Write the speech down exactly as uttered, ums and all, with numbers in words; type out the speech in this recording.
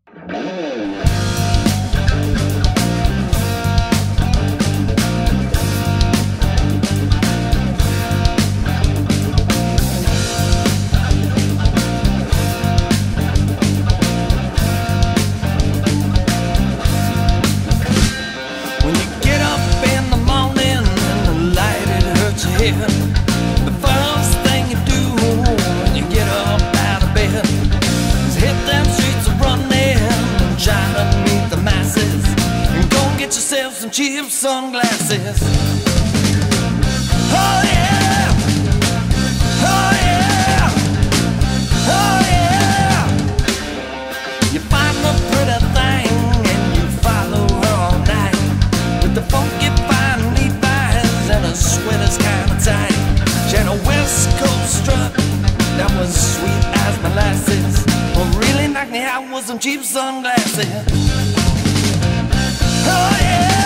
The first thing you do when you get up out of bed is hit them streets running and try to meet the masses, and go and get yourself some cheap sunglasses. Oh yeah, oh yeah, oh yeah. You find a pretty thing and you follow her all night with the funky fine Levi's and a sweater's kind of tight. She had a West Coast strut that was sweet as molasses. What really knocked me out was some cheap sunglasses. Oh yeah.